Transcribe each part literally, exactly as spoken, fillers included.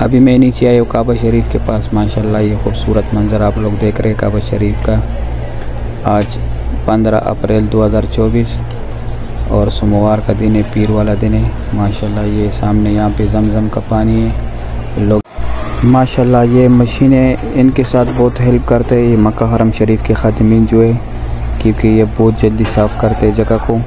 अभी मैं नीचे आया हूँ काबा शरीफ के पास। माशाल्लाह ये खूबसूरत मंज़र आप लोग देख रहे हैं काबा शरीफ का। आज पंद्रह अप्रैल दो हज़ार चौबीस और सोमवार का दिन है, पीर वाला दिन है। माशाल्लाह ये सामने यहाँ पे जमज़म का पानी है। लोग माशाल्लाह ये मशीनें इनके साथ बहुत हेल्प करते हैं, ये मक्का हरम शरीफ के खादिमीन जो है, क्योंकि ये बहुत जल्दी साफ़ करते हैं जगह को।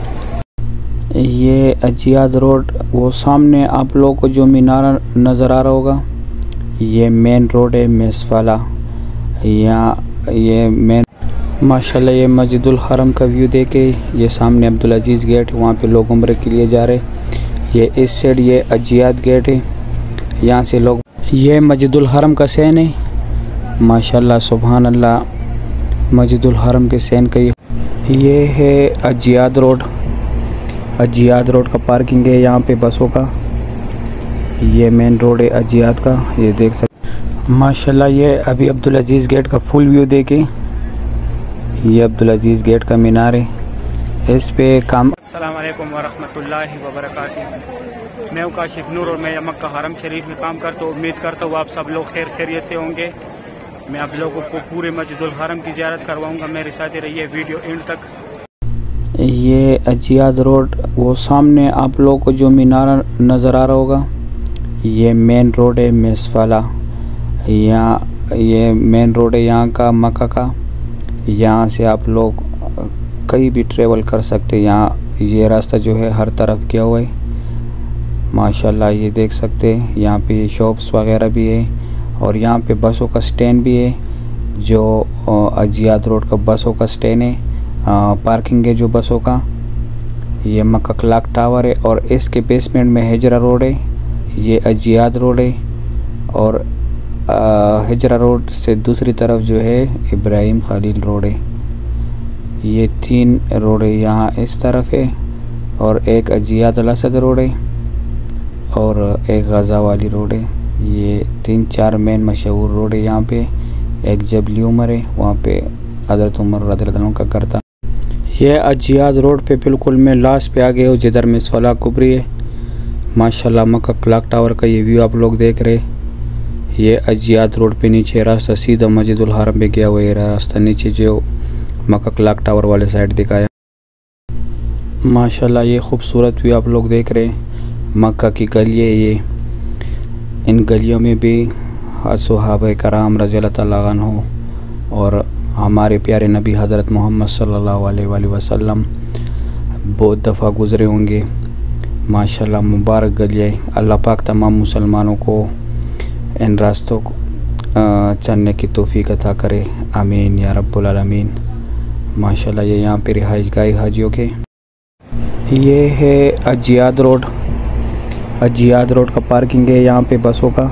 ये अजियाद रोड, वो सामने आप लोगों को जो मीनारा नज़र आ रहा होगा, ये मेन रोड है मेसवाला। यहाँ ये मेन माशाल्लाह ये मस्जिदुल हरम का व्यू देखे। ये सामने अब्दुल अजीज़ गेट है, वहाँ पे लोग उम्रे के लिए जा रहे। ये इस साइड ये अजियाद गेट है, यहाँ से लोग। ये मस्जिदुल हरम का सैन है। माशाल्लाह सुभान अल्लाह, मस्जिदुल हरम के सैन का ये ये है अजियाद रोड। अजियाद रोड का पार्किंग है यहाँ पे बसों का। ये मेन रोड है अजियाद का, ये देख सकते माशाल्लाह। ये अभी अब्दुल अजीज़ गेट का फुल व्यू देखे। ये अब्दुल अजीज़ गेट का मीनार है, इस पे काम। अस्सलाम वालेकुम वरहमतुल्लाहि वबरकातुहू। मैं काशिफ नूर और मैं मक्का हरम शरीफ में काम करता हूँ। उम्मीद करता हूँ आप सब लोग खैर खैरियत से होंगे। मैं आप लोगों को पूरे मस्जिदुल हरम की ज़ियारत करवाऊँगा। मेरे साथ रहिए वीडियो एंड तक। ये अजियाद रोड, वो सामने आप लोगों को जो मीनारा नज़र आ रहा होगा, ये मेन रोड है मेसवाला। यहाँ ये मेन रोड है यहाँ का मक्का का। यहाँ से आप लोग कहीं भी ट्रेवल कर सकते हैं। यहाँ ये रास्ता जो है हर तरफ किया हुआ है। माशाल्लाह ये देख सकते हैं, यहाँ पे शॉप्स वगैरह भी है और यहाँ पे बसों का स्टैंड भी है, जो अजियाद रोड का बसों का स्टैंड है। आ, पार्किंग है जो बसों का। ये मक्का क्लॉक टावर है और इसके बेसमेंट में हिजरा रोड है। ये अजियाद रोड है और आ, हिजरा रोड से दूसरी तरफ जो है इब्राहिम खलील रोड है। ये तीन रोड है, यहाँ इस तरफ है और एक अजियाद अलसद रोड है और एक गज़ा वाली रोड है। ये तीन चार मेन मशहूर रोड है यहाँ पे। एक जबली उमर है, वहाँ पे हज़रत उमर रज़ियल्लाहु अन्हु का घर था। ये अजियाद रोड पे बिल्कुल मैं लास्ट पे आ गया हूँ, जिधर मेसवाला कुबरी है। माशाल्लाह मक्का क्लॉक टावर का ये व्यू आप लोग देख रहे। ये अजियाद रोड पे नीचे रास्ता सीधा मस्जिदुल हरम पे गया हुआ है रास्ता, नीचे जो मक्का क्लॉक टावर वाले साइड दिखाया। माशाल्लाह ये खूबसूरत व्यू आप लोग देख रहे। मक्का की गली है ये, इन गलियों में भी सहाबा कराम रज़ियल्लाहु तआला अन्हु और हमारे प्यारे नबी हज़रत मोहम्मद सल्लल्लाहु अलैहि वसल्लम बहुत दफ़ा गुज़रे होंगे। माशाल्लाह मुबारक गलियाँ। अल्लाह पाक तमाम मुसलमानों को इन रास्तों को चलने की तौफीक अता करे, आमीन या रब्बुल आलमीन। माशाल्लाह ये यहाँ पे रिहाइश गाह हाजियों के। ये है अजियाद रोड। अजियाद रोड का पार्किंग है यहाँ पे बसों का।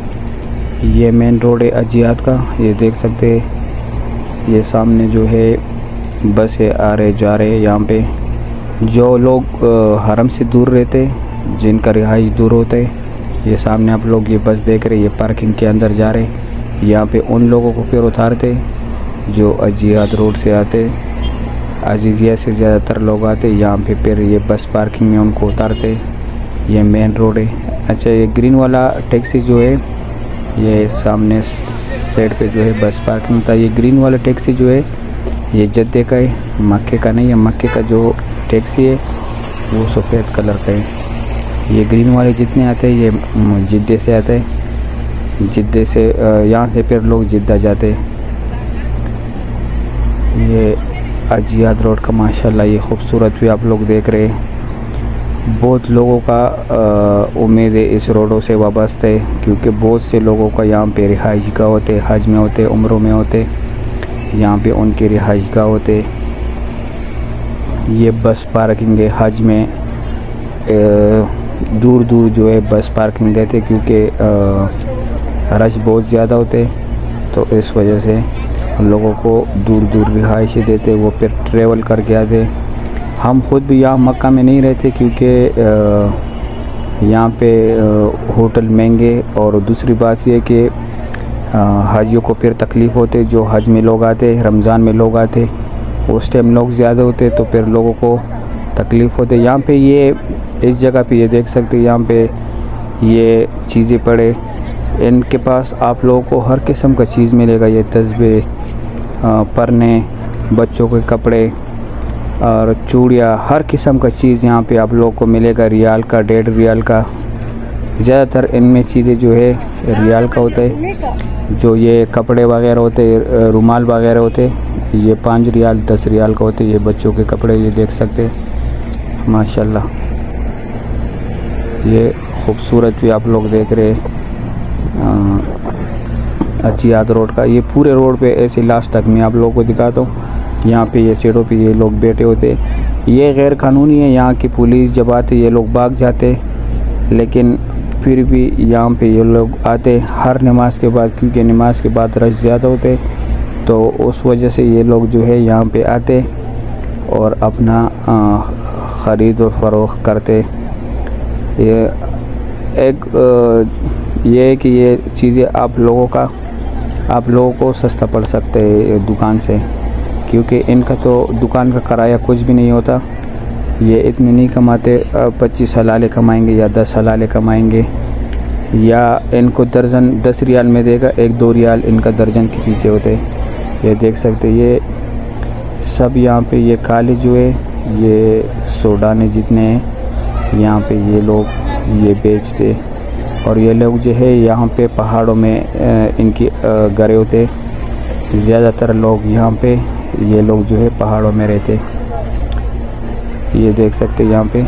ये मेन रोड है अजियाद का, ये देख सकते हैं। ये सामने जो है बसें आ रहे जा रहे। यहाँ पे जो लोग हरम से दूर रहते, जिनका रिहाइश दूर होते, ये सामने आप लोग ये बस देख रहे, ये पार्किंग के अंदर जा रहे। यहाँ पे उन लोगों को फिर उतारते जो अजियाद रोड से आते। अजीजिया से ज़्यादातर लोग आते, यहाँ पे फिर ये बस पार्किंग में उनको उतारते। ये मेन रोड है। अच्छा ये ग्रीन वाला टैक्सी जो है, ये सामने साइड पे जो है बस पार्किंग था। ये ग्रीन वाला टैक्सी जो है ये जद्दे का है, मक्के का नहीं है। मक्के का जो टैक्सी है वो सफ़ेद कलर का है। ये ग्रीन वाले जितने आते हैं ये जिद्दे से आते हैं। जिद्दे से यहाँ से फिर लोग जिद्दा जाते हैं। ये अजियाद रोड का माशाल्लाह ये खूबसूरत भी आप लोग देख रहे हैं। बहुत लोगों का उम्मीद है इस रोडों से वाबस्ता है, क्योंकि बहुत से लोगों का यहाँ पे रिहाइश गाह होते, हज में होते, उम्रों में होते, यहाँ पे उनके रिहाइश गाह होते। ये बस पार्किंग है। हज में दूर दूर जो है बस पार्किंग देते, क्योंकि रश बहुत ज़्यादा होते, तो इस वजह से लोगों को दूर दूर रिहाइश देते, वो फिर ट्रेवल करके आते। हम ख़ुद भी यहाँ मक्का में नहीं रहते, क्योंकि यहाँ पे होटल महंगे, और दूसरी बात यह कि हाजियों को फिर तकलीफ़ होते, जो हज में लोग आते, रमज़ान में लोग आते, उस टाइम लोग ज़्यादा होते, तो फिर लोगों को तकलीफ़ होते। यहाँ पे ये इस जगह पे ये देख सकते हैं, यहाँ पे ये चीज़ें पड़े। इनके पास आप लोगों को हर किस्म का चीज़ मिलेगा। ये तस्बीह, परने, बच्चों के कपड़े और चूड़ियाँ, हर किस्म का चीज़ यहाँ पे आप लोगों को मिलेगा। रियाल का, डेढ़ रियाल का, ज़्यादातर इनमें चीज़ें जो है रियाल का होता है। जो ये कपड़े वगैरह होते, रुमाल वगैरह होते, ये पाँच रियाल दस रियाल का होते। ये बच्चों के कपड़े, ये देख सकते हैं माशाल्लाह। ये खूबसूरत भी आप लोग देख रहे हैं अचियाद रोड का। ये पूरे रोड पे ऐसे लास्ट तक मैं आप लोगों को दिखाता हूँ। यहाँ पे ये सीटों पे ये लोग बैठे होते। ये गैर कानूनी है। यहाँ की पुलिस जब आते ये लोग भाग जाते, लेकिन फिर भी यहाँ पे ये लोग आते हर नमाज के बाद, क्योंकि नमाज के बाद रश ज़्यादा होते, तो उस वजह से ये लोग जो है यहाँ पे आते और अपना ख़रीद और फ़रोख्त करते। ये एक ये है कि ये चीज़ें आप लोगों का आप लोगों को सस्ता पड़ सकते है दुकान से, क्योंकि इनका तो दुकान का किराया कुछ भी नहीं होता। ये इतने नहीं कमाते, पच्चीस हलाले कमाएंगे या दस हलाले कमाएंगे, या इनको दर्जन दस रियाल में देगा, एक दो रियाल इनका दर्जन के पीछे होते। ये देख सकते ये सब यहाँ पे ये काले जो है ये सोडाने जितने हैं यहाँ पे ये लोग ये बेचते। और ये लोग जो है यहाँ पे पहाड़ों में इनकी घरे होते। ज़्यादातर लोग यहाँ पे ये लोग जो है पहाड़ों में रहते। ये देख सकते यहाँ पे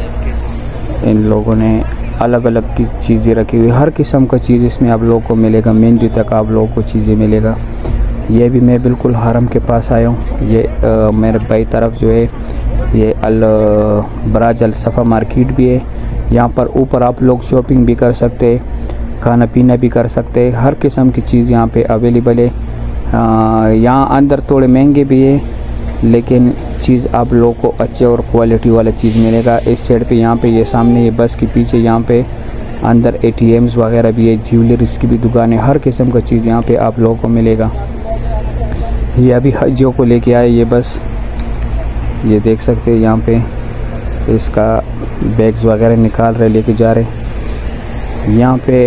इन लोगों ने अलग अलग की चीज़ें रखी हुई, हर किस्म का चीज़ इसमें आप लोगों को मिलेगा। मेहंदी तक आप लोगों को चीज़ें मिलेगा। ये भी मैं बिल्कुल हरम के पास आया हूँ। ये आ, मेरे बाई तरफ जो है ये अल बराज अल सफ़ा मार्केट भी है। यहाँ पर ऊपर आप लोग शॉपिंग भी कर सकते, खाना पीना भी कर सकते, हर किस्म की चीज़ यहाँ पे अवेलेबल है। यहाँ अंदर थोड़े महंगे भी है, लेकिन चीज़ आप लोगों को अच्छे और क्वालिटी वाला चीज़ मिलेगा। इस साइड पे यहाँ पे ये सामने ये बस के पीछे यहाँ पे अंदर एटीएम्स वगैरह भी है, ज्वेलरीज की भी दुकान है, हर किस्म का चीज़ यहाँ पे आप लोगों को मिलेगा। ये अभी हज्जियों को लेके आए ये बस, ये देख सकते हैं यहाँ पे इसका बैग्स वगैरह निकाल रहे लेके जा रहे। यहाँ पे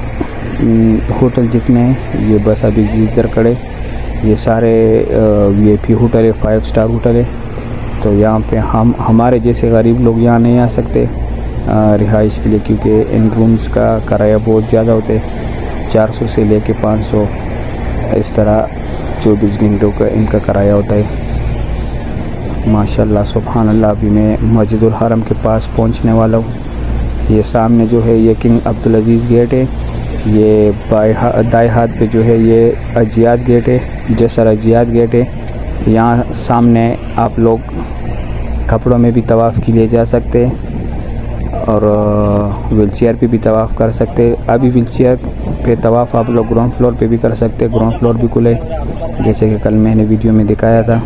होटल जितने हैं ये बस अभी इधर खड़े, ये सारे वीआईपी होटल है, फाइव स्टार होटल है। तो यहाँ पे हम हमारे जैसे गरीब लोग यहाँ नहीं आ सकते रिहाइश के लिए, क्योंकि इन रूम्स का किराया बहुत ज़्यादा होता है, चार सौ से लेके पाँच सौ इस तरह चौबीस घंटों का इनका किराया होता है। माशाल्लाह सुभान अल्लाह। अभी मैं मस्जिदुल हरम के पास पहुंचने वाला हूँ। ये सामने जो है ये किंग अब्दुल अजीज़ गेट है। ये बाएं दाएं हाथ पे जो है ये अजियाद गेट है, जैसर अजियाद गेट है। यहाँ सामने आप लोग कपड़ों में भी तवाफ़ के लिए जा सकते हैं और व्हील चेयर पे भी तवाफ़ कर सकते हैं। अभी व्हील चेयर पे तवाफ़ आप लोग ग्राउंड फ्लोर पे भी कर सकते हैं। ग्राउंड फ्लोर भी खुले, जैसे कि कल मैंने वीडियो में दिखाया था।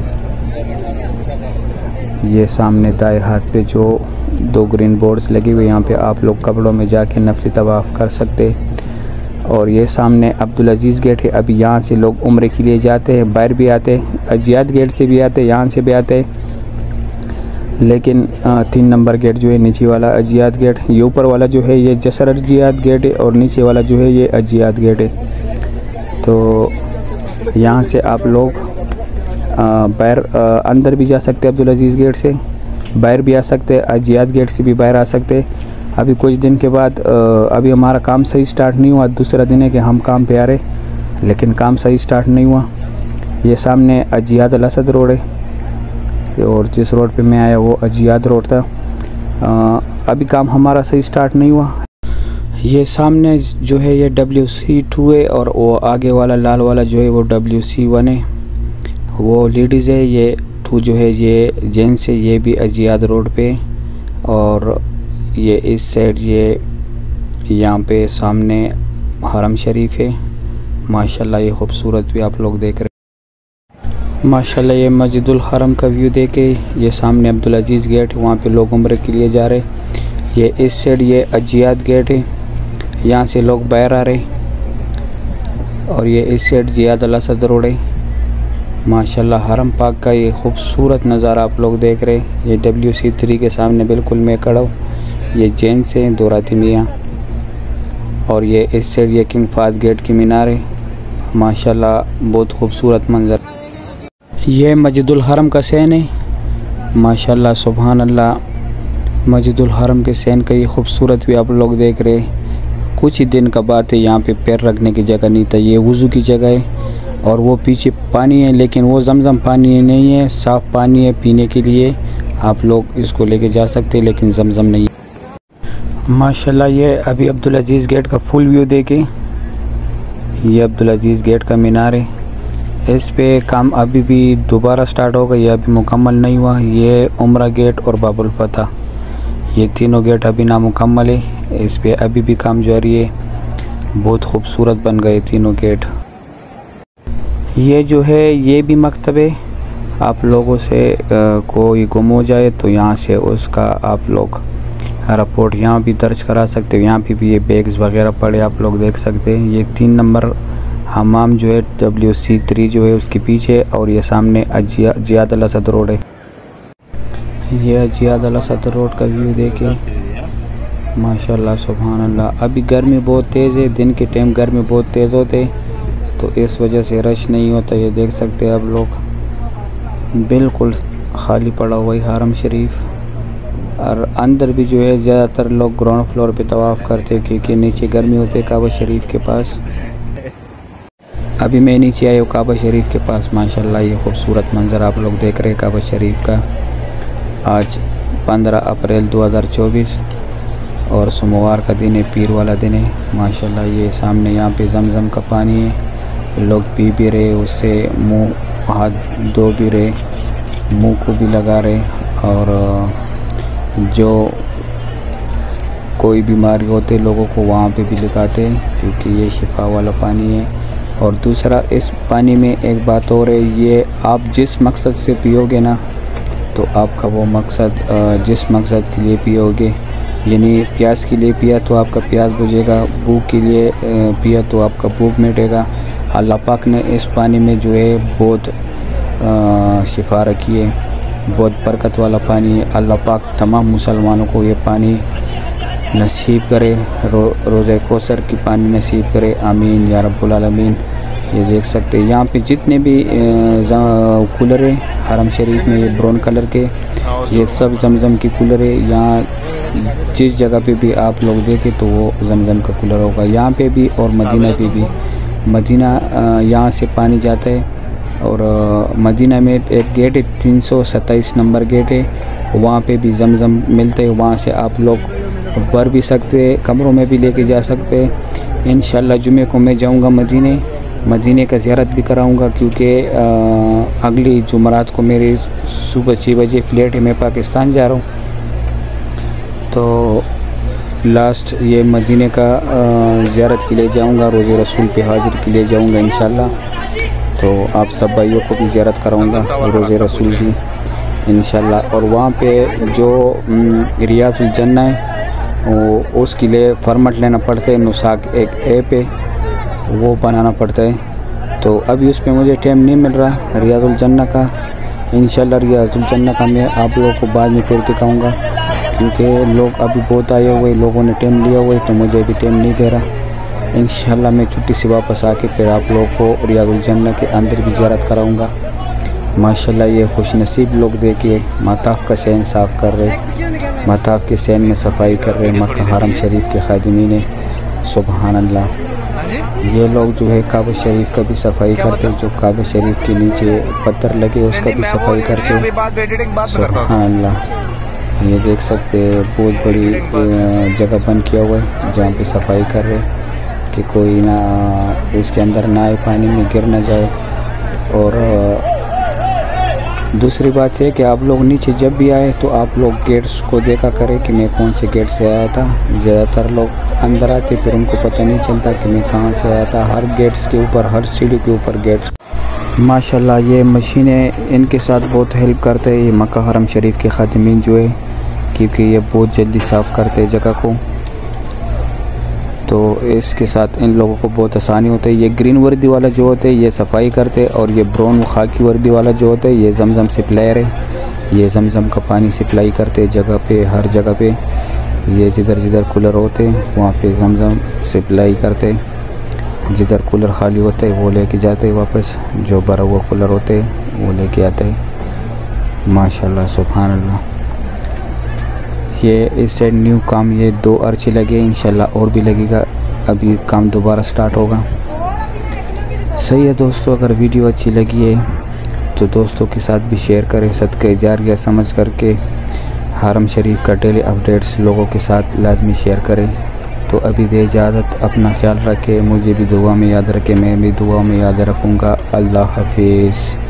ये सामने दाएं हाथ पे जो दो ग्रीन बोर्ड्स लगे हुए, यहाँ पे आप लोग कपड़ों में जाके नफली तवाफ़ कर सकते। और ये सामने अब्दुल अजीज़ गेट है। अभी यहाँ से लोग उम्रे के लिए जाते हैं, बाहर भी आते हैं, अजियाद गेट से भी आते हैं, यहाँ से भी आते हैं। लेकिन तीन नंबर गेट जो है नीचे वाला अजियाद गेट, ये ऊपर वाला जो है ये जसर अजियाद गेट है और नीचे वाला जो है ये अजियाद गेट है। तो यहाँ से आप लोग बाहर अंदर भी जा सकते हैं, अब्दुल अजीज़ गेट से बाहर भी आ सकते हैं, अजियाद गेट से भी बाहर आ सकते हैं। अभी कुछ दिन के बाद अभी हमारा काम सही स्टार्ट नहीं हुआ, दूसरा दिन है कि हम काम पे आ रहे, लेकिन काम सही स्टार्ट नहीं हुआ। ये सामने अजियाद अल असद रोड है और जिस रोड पे मैं आया वो अजियाद रोड था। अभी काम हमारा सही स्टार्ट नहीं हुआ। ये सामने जो है ये डब्ल्यू सी टू है और वो आगे वाला लाल वाला जो है वो डब्ल्यू सी वन है, वो लेडीज़ है। ये टू जो है ये जेंट्स है। ये भी अजियाद रोड पे और ये इस साइड ये यहाँ पे सामने हरम शरीफ है। माशाल्लाह ये खूबसूरत भी आप लोग देख रहे हैं। माशाल्लाह ये मस्जिदुल हरम का व्यू देखे। ये सामने अब्दुल अजीज़ गेट है, वहाँ पे लोग उम्रे के लिए जा रहे। ये इस साइड ये अजियाद गेट है, यहाँ से लोग बाहर आ रहे। और ये इस side Jiyad Al Asad road है। माशाल्लाह हरम पाक का ये खूबसूरत नज़ारा आप लोग देख रहे हैं। ये डब्ल्यू सी थ्री के सामने बिल्कुल मैं खड़ा हूँ। ये जेंट्स हैं, दो राती मियाँ। और ये इस साइड ये किंग फाहद गेट की मीनार है। माशाल्लाह बहुत खूबसूरत मंज़र। ये मस्जिदुल हरम का सैन है। माशाल्लाह सुभान अल्लाह, मस्जिदुल हरम के सैन का ये खूबसूरत भी आप लोग देख रहे हैं। कुछ ही दिन का बात है, यहाँ पे पैर रखने की जगह नहीं था, ये वज़ू की जगह है। और वो पीछे पानी है, लेकिन वो जमजम पानी नहीं है, साफ़ पानी है पीने के लिए। आप लोग इसको लेके जा सकते हैं, लेकिन जमजम नहीं है। माशाल्लाह ये अभी अब्दुल अजीज़ गेट का फुल व्यू देखे। ये अब्दुल अजीज़ गेट का मीनार है। इस पे काम अभी भी दोबारा स्टार्ट होगा, ये अभी मुकम्मल नहीं हुआ। ये उम्रा गेट और बाबुल फतह, ये तीनों गेट अभी नामुकम्मल है। इस पे अभी भी काम जारी है। बहुत खूबसूरत बन गए तीनों गेट। ये जो है ये भी मकतब है। आप लोगों से आ, कोई गुम हो जाए तो यहाँ से उसका आप लोग रिपोर्ट यहाँ भी दर्ज करा सकते हो। यहाँ पे भी ये बैग्स वगैरह पड़े आप लोग देख सकते हैं। ये तीन नंबर हमाम जो है डब्ल्यू सी थ्री जो है उसके पीछे, और ये सामने अजिया जियाद अल असद रोड है। ये जियाद अल असद रोड का व्यू देखे। माशाल्लाह सुभान अल्लाह। अभी गर्मी बहुत तेज़ है, दिन के टाइम गर्मी बहुत तेज़ होते, तो इस वजह से रश नहीं होता। ये देख सकते हैं आप लोग, बिल्कुल खाली पड़ा हुआ है हरम शरीफ। और अंदर भी जो है ज़्यादातर लोग ग्राउंड फ्लोर पे तवाफ़ करते हैं, क्योंकि नीचे गर्मी होती है काबा शरीफ के पास। अभी मैं नीचे आया हूँ काबा शरीफ के पास। माशाल्लाह ये खूबसूरत मंज़र आप लोग देख रहे हैं काबा शरीफ का। आज पंद्रह अप्रैल दो हज़ार चौबीस और सोमवार का दिन है, पीर वाला दिन है। माशाल्लाह ये सामने यहाँ पे जमजम का पानी है, लोग पी भी रहे, उससे मुंह हाथ धो भी रहे, मुंह को भी लगा रहे। और जो कोई बीमारी होते लोगों को वहाँ पे भी लगाते हैं, क्योंकि ये शिफा वाला पानी है। और दूसरा इस पानी में एक बात और है, ये आप जिस मकसद से पियोगे ना, तो आपका वो मकसद जिस मकसद के लिए पियोगे, यानी प्यास के लिए पिया तो आपका प्यास बुझेगा, भूख के लिए पिया तो आपका भूख मिटेगा। अल्लाह पाक ने इस पानी में जो है बहुत शिफा रखी है, बहुत बरकत वाला पानी है। अल्लाह पाक तमाम मुसलमानों को ये पानी नसीब करे, रो, रोज़े कौसर की पानी नसीब करे, आमीन या रब्बुल आलमीन। ये देख सकते हैं यहाँ पे जितने भी कूलर है हरम शरीफ में, ये ब्राउन कलर के, ये सब जमजम की कूलर है। यहाँ जिस जगह पे भी आप लोग देखें तो वो जमजम का कूलर होगा, यहाँ पे भी और मदीना पे भी। मदीना यहाँ से पानी जाता है, और मदीना में एक गेट है, तीन सौ सत्ताईस नंबर गेट है, वहाँ पे भी जमजम मिलते हैं। वहाँ से आप लोग भर भी सकते हैं, कमरों में भी लेके जा सकते हैं। इंशाल्लाह जुमे को मैं जाऊँगा मदीने, मदीने का ज़ियारत भी कराऊँगा, क्योंकि अगली जुमरात को मेरी सुबह छः बजे फ़्लाइट है, मैं पाकिस्तान जा रहा हूँ। तो लास्ट ये मदीने का ज़ियारत के लिए जाऊँगा, रोज़े रसूल पे हाजिर के लिए जाऊँगा इंशाल्लाह। तो आप सब भाइयों को भी ज़ियारत कराऊँगा रोज़े रसूल की इंशाल्लाह। और वहाँ पे जो रियाजुल जन्ना है, वो उसके लिए फॉर्मेट लेना पड़ता है, नुसाक एक ऐप है, वो बनाना पड़ता है। तो अभी उस पर मुझे टाइम नहीं मिल रहा रियाजुल जन्ना का। इंशाल्लाह रियाजुल जन्ना का मैं आप लोगों को बाद में फिर दिखाऊँगा, क्योंकि लोग अभी बहुत आए हुए, लोगों ने टाइम लिया हुआ है, तो मुझे अभी टाइम नहीं दे रहा। इंशाल्लाह मैं छुट्टी से वापस आके फिर आप लोगों को रियाजुल जन्ना के अंदर भी ज़ियारत कराऊँगा। माशाल्लाह ये खुश नसीब लोग देखिए, माताफ़ का सैन साफ़ कर रहे, माताफ़ के सैन में सफाई कर रहे मक्का हरम शरीफ के खादिमीन है। सुभान अल्लाह। ये लोग जो है काबा शरीफ का भी सफाई करते हैं, जो काबा शरीफ के नीचे पत्थर लगे उसका भी सफाई करते हैं। सुभान अल्लाह। ये देख सकते हैं बहुत बड़ी जगह बंद किया हुआ है, जहाँ पे सफाई कर रहे कि कोई ना इसके अंदर ना आए, पानी में गिर ना जाए। और दूसरी बात है कि आप लोग नीचे जब भी आए तो आप लोग गेट्स को देखा करें कि मैं कौन से गेट से आया था। ज़्यादातर लोग अंदर आते फिर उनको पता नहीं चलता कि मैं कहाँ से आया था। हर गेट्स के ऊपर, हर सीढ़ी के ऊपर गेट्स। माशाल्लाह ये मशीनें इनके साथ बहुत हेल्प करते हैं, ये मक्का हरम शरीफ के खादिमीन जो है, क्योंकि ये बहुत जल्दी साफ़ करते हैं जगह को, तो इसके साथ इन लोगों को बहुत आसानी होता है। ये ग्रीन वर्दी वाला जो होता है ये सफाई करते, और ये ब्राउन खाकी वर्दी वाला जो होता है ये जमजम सप्लायर है, ये जमजम का पानी सप्लाई करते जगह पे, हर जगह पे। ये जिधर जिधर कूलर होते वहाँ पे जमजम सप्लाई करते, जिधर कूलर खाली होते वो लेके जाते वापस, जो भरा हुआ कूलर होते वो लेके आते। माशाल्लाह सुभान अल्लाह। ये इस साइड न्यू काम ये दो अर्चे लगे, इंशाल्लाह और भी लगेगा, अभी काम दोबारा स्टार्ट होगा। सही है दोस्तों, अगर वीडियो अच्छी लगी है तो दोस्तों के साथ भी शेयर करें, सदका जारिया समझ करके हरम शरीफ का डेली अपडेट्स लोगों के साथ लाजमी शेयर करें। तो अभी दे इजाज़त, अपना ख्याल रखें, मुझे भी दुआ में याद रखें, मैं भी दुआ में याद रखूँगा। अल्लाह हाफिज़।